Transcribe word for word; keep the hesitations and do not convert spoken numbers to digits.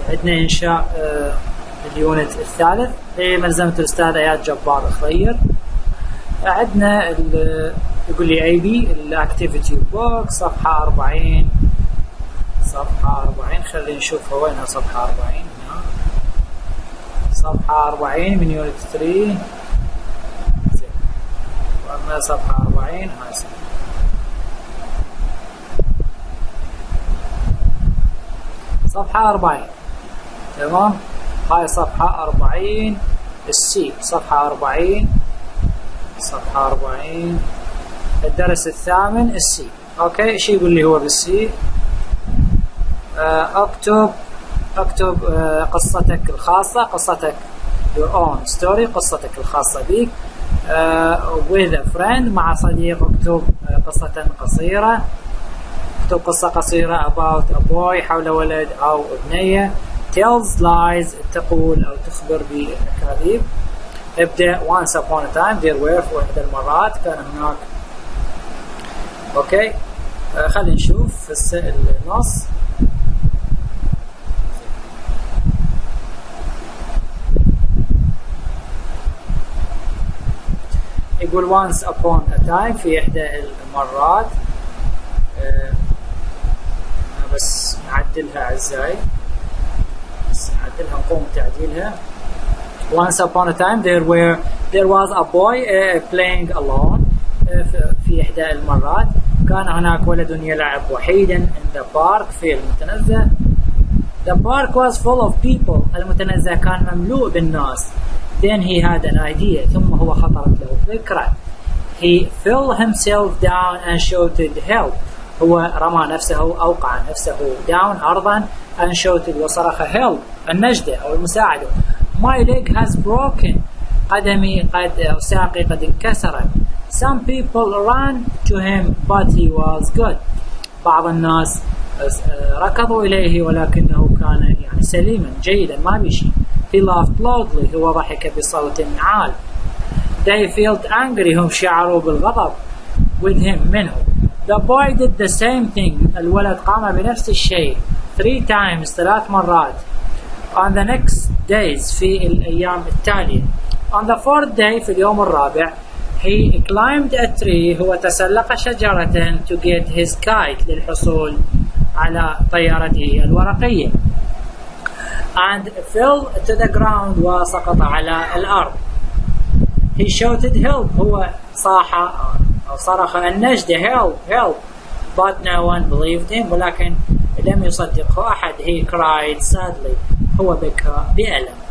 عندنا إنشاء اليونت الثالث لملزمة الأستاذ آيات جبار خضير. عندنا يقول لي أي بي الأكتيفيتي بوك صفحة أربعين، صفحة أربعين خلينا نشوف وينها صفحة أربعين. هنا صفحة أربعين من يونت ثلاثة. زين، وأما صفحة أربعين هاي صفحة أربعين. تمام، هاي صفحة أربعين السي، صفحة أربعين، صفحة أربعين الدرس الثامن السي. اوكي، ايش يقول لي هو بالسي؟ آه اكتب اكتب آه قصتك الخاصة، قصتك your own story، قصتك الخاصة بك. آه with a friend، مع صديق اكتب آه قصة قصيرة، اكتب قصة قصيرة about a boy، حول ولد أو ابنية. tells lies، تقول أو تخبر بالأكاذيب. ابدأ once upon a time there were، في واحدة المرات كان هناك. اوكي، آه خلينا نشوف في النص. يقول once upon a time، في إحدى المرات. آه بس نعدلها أعزائي، بس نعدلها نقوم بتعديلها. once upon a time there were there was a boy uh, playing alone. uh, في إحدى المرات كان هناك ولد يلعب وحيدا in the park، في المتنزه. the park was full of people، المتنزه كان مملوء بالناس. then he had an idea، ثم هو خطرت له فكرة. he fell himself down and shouted help، هو رمى نفسه، أوقع نفسه down أرضا and shouted، وصرخ help، النجدة أو المساعدة. my leg has broken، قدمي قد أو ساقي قد انكسرت. some people ran to him but he was good، بعض الناس ركضوا إليه ولكنه كان يعني سليما جيدا ما بشيء. he laughed loudly، هو ضحك بصوت عال. they felt angry، هم شعروا بالغضب with him، منه. the boy did the same thing، الولد قام بنفس الشيء three times، ثلاث مرات. on the next days، في الأيام التالية. on the fourth day، في اليوم الرابع. he climbed a tree، هو تسلق شجرة to get his kite، للحصول على طيارته الورقية. and fell to the ground، وسقط على الأرض. he shouted help، هو صاح أو صرخ النجدة help help but no one believed him، ولكن لم يصدقه أحد. he cried sadly، هو بكى بألم.